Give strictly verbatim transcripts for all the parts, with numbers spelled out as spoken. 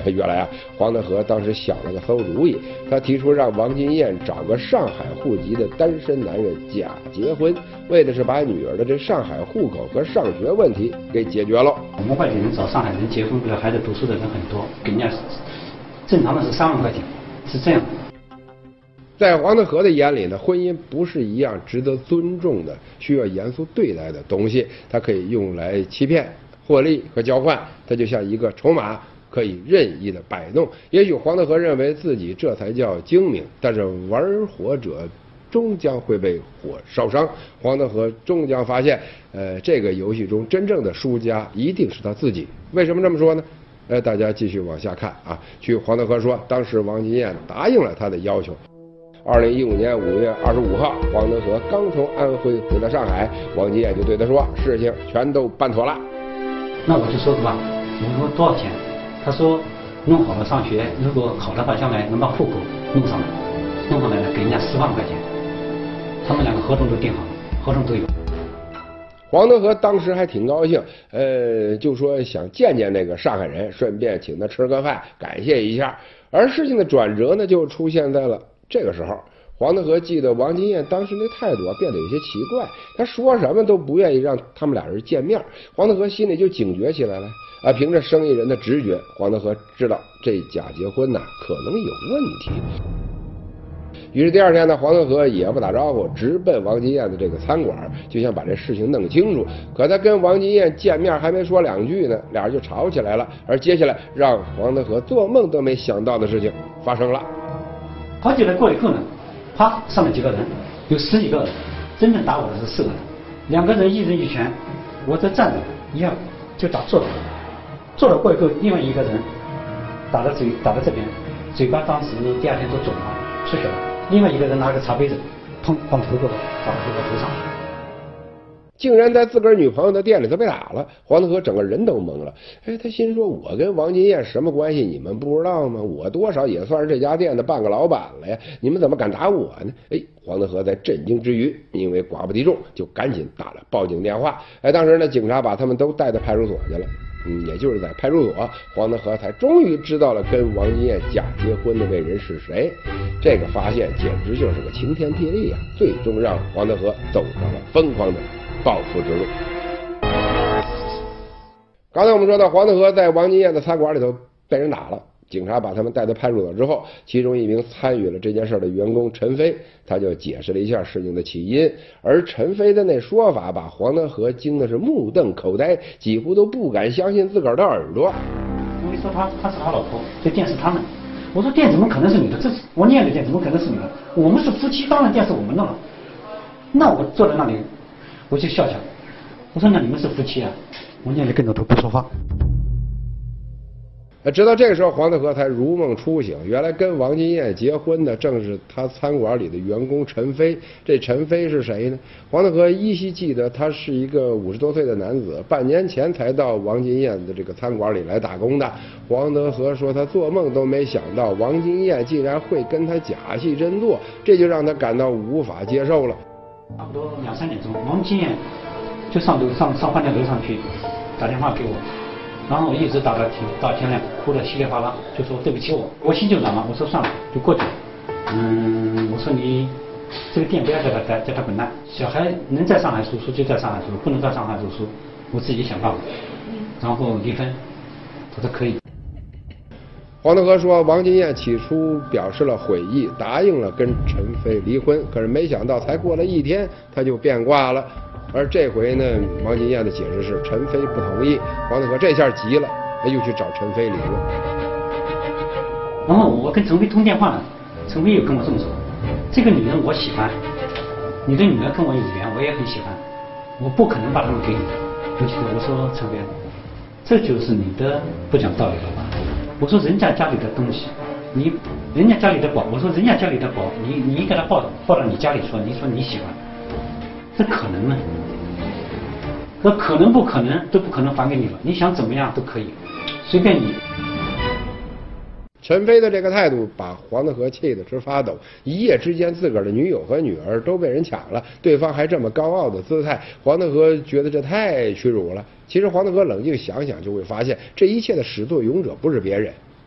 原来啊，黄德和当时想了个馊主意，他提出让王金燕找个上海户籍的单身男人假结婚，为的是把女儿的这上海户口和上学问题给解决了。 我们外地人找上海人结婚，给孩子读书的人很多，给人家正常的是三万块钱，是这样。 在黄德和的眼里呢，婚姻不是一样值得尊重的、需要严肃对待的东西，它可以用来欺骗、获利和交换，它就像一个筹码，可以任意的摆弄。也许黄德和认为自己这才叫精明，但是玩火者终将会被火烧伤。黄德和终将发现，呃，这个游戏中真正的输家一定是他自己。为什么这么说呢？呃，大家继续往下看啊。据黄德和说，当时王金燕答应了他的要求。二零一五年五月二十五号，黄德和刚从安徽回到上海，王金燕就对他说：“事情全都办妥了。” 那我就说吧，我说多少钱？他说弄好了上学，如果好的话，将来能把户口弄上来，弄上来了给人家十万块钱。他们两个合同都订好了，合同都有。 黄德和当时还挺高兴，呃，就说想见见那个上海人，顺便请他吃个饭，感谢一下。而事情的转折呢，就出现在了这个时候。黄德和记得王金燕当时那态度啊变得有些奇怪，他说什么都不愿意让他们俩人见面。黄德和心里就警觉起来了啊！凭着生意人的直觉，黄德和知道这假结婚呐可能有问题。于是第二天呢，黄德和也不打招呼，直奔王金燕的这个餐馆，就想把这事情弄清楚。可他跟王金燕见面还没说两句呢，俩人就吵起来了。而接下来让黄德和做梦都没想到的事情发生了。 好久来过以后呢，啪上来几个人，有十几个人，真正打我的是四个人，两个人一人一拳，我在站着，一样就打坐着，坐了过以后，另外一个人打到嘴打到这边，嘴巴当时第二天都肿了，出血了。另外一个人拿个茶杯子，砰往头过打到我头上， 竟然在自个儿女朋友的店里头被打了。黄德和整个人都懵了，哎，他心说：我跟王金燕什么关系？你们不知道吗？我多少也算是这家店的半个老板了呀！你们怎么敢打我呢？哎，黄德和在震惊之余，因为寡不敌众，就赶紧打了报警电话。哎，当时呢，警察把他们都带到派出所去了。嗯，也就是在派出所，黄德和才终于知道了跟王金燕假结婚的这人是谁。这个发现简直就是个晴天霹雳啊！最终让黄德和走上了疯狂的报复之路。刚才我们说到，黄德和在王金燕的餐馆里头被人打了，警察把他们带到派出所之后，其中一名参与了这件事的员工陈飞，他就解释了一下事情的起因。而陈飞的那说法把黄德和惊的是目瞪口呆，几乎都不敢相信自个儿的耳朵。 我跟你说，他他是他老婆，这店是他们。我说店怎么可能是你的？这是我念的店，怎么可能是你的？我们是夫妻，当然店是我们的了。那我坐在那里，我就笑笑，我说那你们是夫妻啊？我念的跟着头不说话。 直到这个时候，黄德和才如梦初醒，原来跟王金燕结婚的正是他餐馆里的员工陈飞。这陈飞是谁呢？黄德和依稀记得他是一个五十多岁的男子，半年前才到王金燕的这个餐馆里来打工的。黄德和说他做梦都没想到王金燕竟然会跟他假戏真做，这就让他感到无法接受了。 差不多两三点钟，王金燕就上楼上上饭店楼上去打电话给我。然后一直打到天到天亮，哭得稀里哗啦，就说对不起我，我心就软了。我说算了，就过去了。嗯，我说你这个店不要叫他待，叫他滚蛋。小孩能在上海读书就在上海读书，不能在上海读书，我自己想办法。然后离婚，他说可以。 黄德和说，王金燕起初表示了悔意，答应了跟陈飞离婚，可是没想到才过了一天，他就变卦了。而这回呢，王金燕的解释是陈飞不同意。黄德和这下急了，又去找陈飞理论。 然后我跟陈飞通电话了，陈飞又跟我这么说：这个女人我喜欢，你的女儿跟我有缘，我也很喜欢，我不可能把她们给你。我记得我说陈飞，这就是你的不讲道理了吧？我说人家家里的东西，你人家家里的宝，我说人家家里的宝，你你给他抱抱到你家里说，你说你喜欢，这可能吗？说可能不可能都不可能还给你了，你想怎么样都可以，随便你。 陈飞的这个态度把黄德和气得直发抖，一夜之间自个儿的女友和女儿都被人抢了，对方还这么高傲的姿态，黄德和觉得这太屈辱了。其实黄德和冷静想想就会发现，这一切的始作俑者不是别人，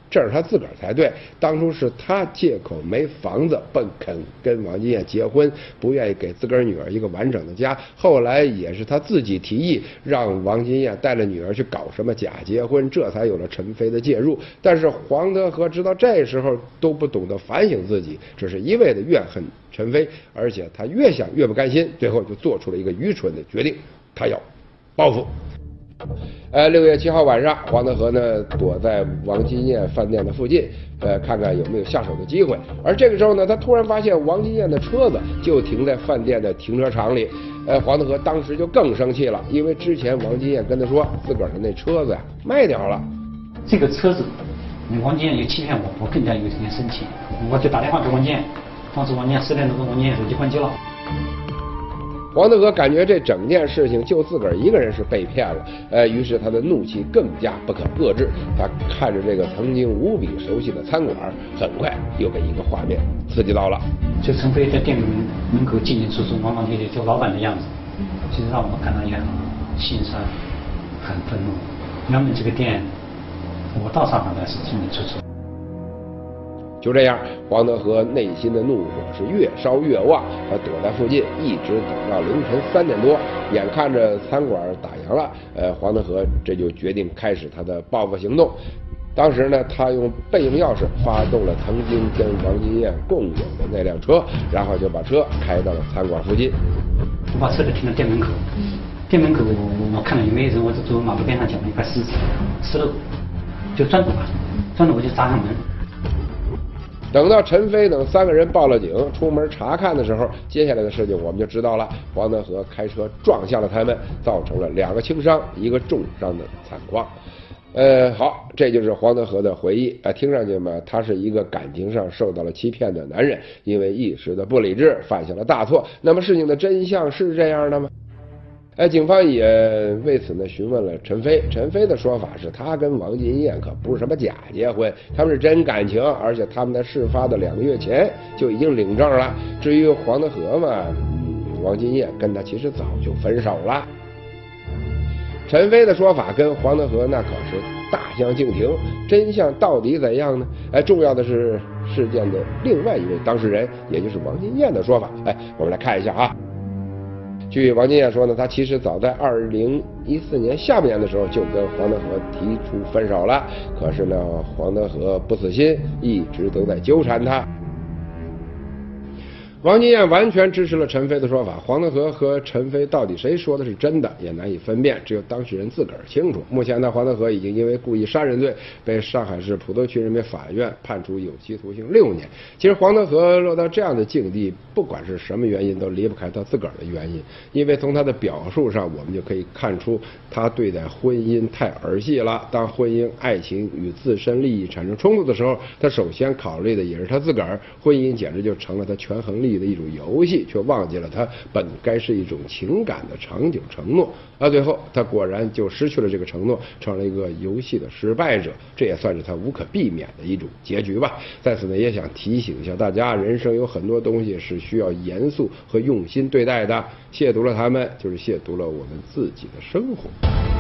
这是他自个儿才对，当初是他借口没房子，不肯跟王金燕结婚，不愿意给自个儿女儿一个完整的家。后来也是他自己提议，让王金燕带着女儿去搞什么假结婚，这才有了陈飞的介入。但是黄德和直到这时候都不懂得反省自己，只是一味的怨恨陈飞，而且他越想越不甘心，最后就做出了一个愚蠢的决定，他要报复。呃，六月七号晚上，黄德和呢躲在王金燕饭店的附近，呃，看看有没有下手的机会。而这个时候呢，他突然发现王金燕的车子就停在饭店的停车场里。呃，黄德和当时就更生气了，因为之前王金燕跟他说自个儿的那车子呀卖掉了。 这个车子，你王金燕又欺骗我，我更加有点生气，我就打电话给王金燕，当时王金燕十点多钟，王金燕手机关机了。 黄德和感觉这整件事情就自个儿一个人是被骗了，呃，于是他的怒气更加不可遏制。他看着这个曾经无比熟悉的餐馆，很快又被一个画面刺激到了。 就陈飞在店门门口进进出出、忙忙咧咧，就老板的样子，其实让我感到也很心酸、很愤怒。原本这个店，我到上海来是进进出出。 就这样，黄德和内心的怒火是越烧越旺，他躲在附近，一直等到凌晨三点多，眼看着餐馆打烊了，呃，黄德和这就决定开始他的报复行动。当时呢，他用备用钥匙发动了曾经跟王金燕共有的那辆车，然后就把车开到了餐馆附近。 我把车子停到店门口，店门口我看了有没有人，我就走马路边上捡了一块石子，石头就钻住了，钻住我就砸上门。 等到陈飞等三个人报了警，出门查看的时候，接下来的事情我们就知道了。黄德和开车撞向了他们，造成了两个轻伤、一个重伤的惨况。呃，好，这就是黄德和的回忆。呃，听上去嘛，他是一个感情上受到了欺骗的男人，因为一时的不理智犯下了大错。那么事情的真相是这样的吗？哎，警方也为此呢询问了陈飞。陈飞的说法是他跟王金燕可不是什么假结婚，他们是真感情，而且他们在事发的两个月前就已经领证了。至于黄德和嘛，嗯，王金燕跟他其实早就分手了。陈飞的说法跟黄德和那可是大相径庭，真相到底怎样呢？哎，重要的是事件的另外一位当事人，也就是王金燕的说法。哎，我们来看一下啊。据王金燕说呢，她其实早在二零一四年下半年的时候就跟黄德和提出分手了，可是呢，黄德和不死心，一直都在纠缠她。王金燕完全支持了陈飞的说法，黄德和和陈飞到底谁说的是真的也难以分辨，只有当事人自个儿清楚。目前呢，黄德和已经因为故意杀人罪被上海市普陀区人民法院判处有期徒刑六年。其实黄德和落到这样的境地，不管是什么原因，都离不开他自个儿的原因。因为从他的表述上，我们就可以看出他对待婚姻太儿戏了。当婚姻、爱情与自身利益产生冲突的时候，他首先考虑的也是他自个儿。婚姻简直就成了他权衡利益的一种游戏，却忘记了它本该是一种情感的长久承诺。而最后，他果然就失去了这个承诺，成了一个游戏的失败者。这也算是他无可避免的一种结局吧。在此呢，也想提醒一下大家，人生有很多东西是需要严肃和用心对待的，亵渎了他们，就是亵渎了我们自己的生活。